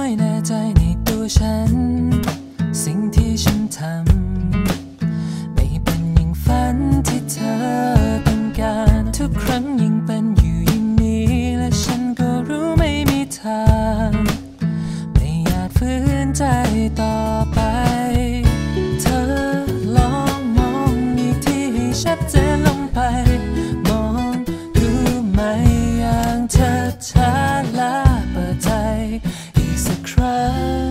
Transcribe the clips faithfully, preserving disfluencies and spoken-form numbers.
อยแน่ใจในตัวฉันสิ่งที่ฉันทำไม่เป็นอย่างฝันที่เธอต้องการทุกครั้งยังเป็นอยู่อย่างนี้และฉันก็รู้ไม่มีทางไม่อาจฝืนใจต่อไปเธอลองมองอีกทีให้ชัดเจนลงไปมองดูไหมอย่างชัดช้าและเปิดใจอีกสักครั้ง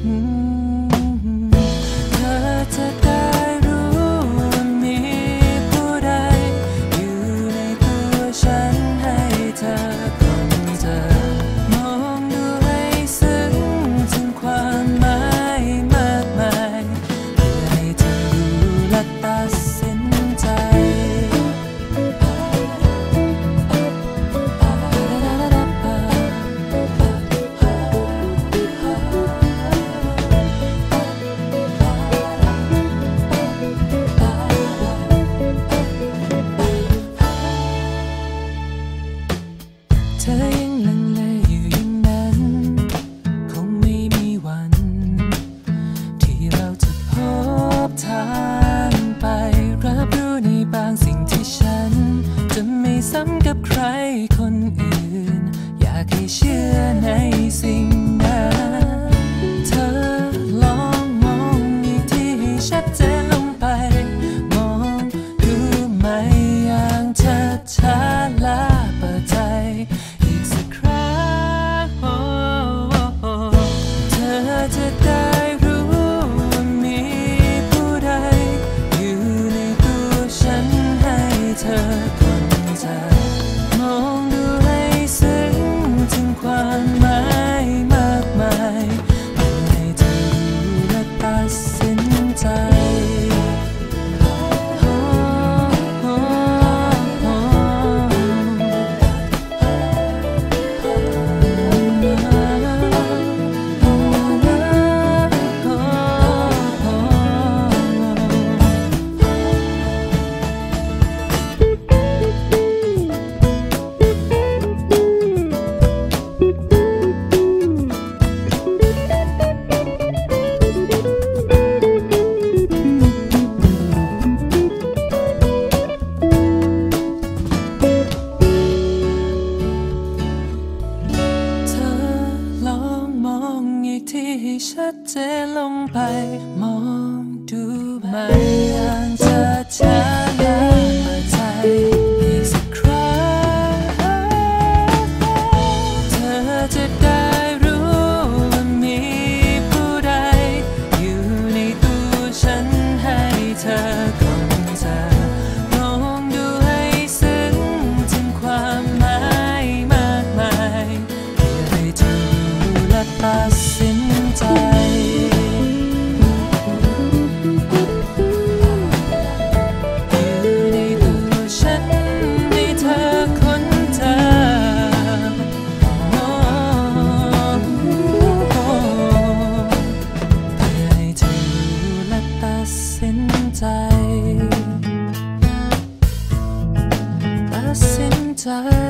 เธอจะได้รู้ว่ามีผู้ใดอยู่ในตัวฉันให้เธอของเธอมองดูให้ซึ้งถึงความหมายมากมายเพื่อให้เธอรู้และตัดสินใจเธอยังลังเลอยู่อย่างนั้นคงไม่มีวันที่เราจะพบทางไปรับรู้ในบางสิ่งที่ฉันจะไม่ซ้ำกับใครคนอื่นอยากให้เชื่อในสิ่งนั้นเธอลองมองอีกทีให้ชัดเจนลงไปมองดูไหมอย่างชัดช้าและเปิดใจอีกสักครั้งเธอจะได้รู้ว่ามีผู้ใดอยู่ในตัวฉันให้เธอคนเธอมองดูให้ซึ้งถึงความหมายมากมายเพื่อให้เธอรู้และตัดสินใจให้ชัดเจนลงไปมองดูไหมอย่างชัดช้าและเปิดใจอีกสักครั้งเธอจะได้รู้ว่ามีผู้ใดอยู่ในตัวฉันให้เธอของเธอมองดูให้ซึ้งถึงความหมายมากมายเพื่อให้เธอรู้และตัดสินใจอยู่ในตัวฉันให้เธอคนเธอเพื่อให้เธอรู้และตัดสินใจตัดสินใจ